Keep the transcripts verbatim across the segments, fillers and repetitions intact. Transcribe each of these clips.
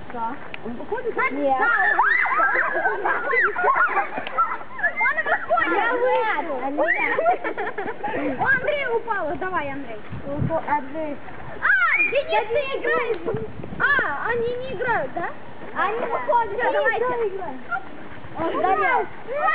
Да. Он выходит? Нет. Да, он выходит. Я вышел. У Андрея упало. Давай, Андрей. Андрей. А, Денис, ты играешь. А, они не играют, да? Они выходят. Всё, давайте. Он сгорел.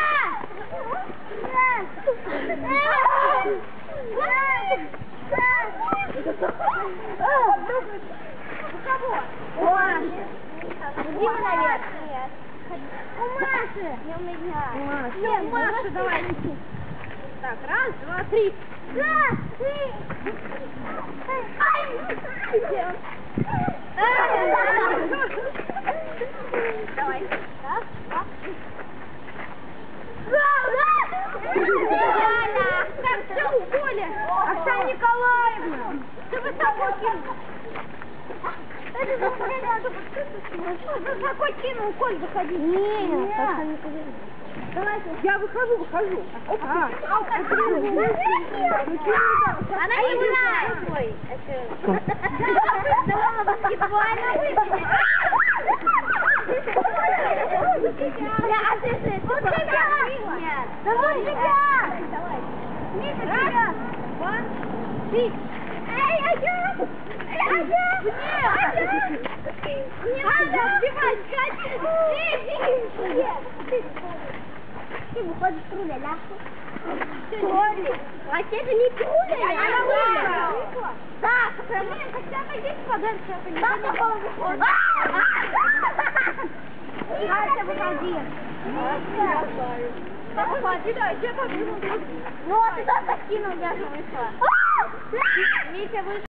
У кого? У Маши. Дима наверх. Нет. У Маши. Не у меня. Маша. Нет, Маша, давай. Так, раз, два, три. Раз, три. Давай. Раз, два, три. Реально. Так, все, в поле. Оксана Николаевна. Ты высоко кинул. Это за сколько надо подписываться? Высоко кинул, Коль, выходи. Нет. Давайте. Я выхожу, выхожу. А, Она не играет. Ой, Да ладно, баскетбольно выйдет. А ты что, это Вот тебя. Нет. Давай тебя. Давай. Миша, Раз, тебя. два, три. Эй, а я? А я? Нет. Не надо сбивать, Катя. Нет. Ты выходишь с руля, да? Коля, а это не Коля, она выиграла. Так, блин, хотя бы есть подальше, это не Там понятно. такого выходит. Катя, выходи. Да выходи, да, я как Ну, а ты туда скинул, я же вышла. Митя вышел.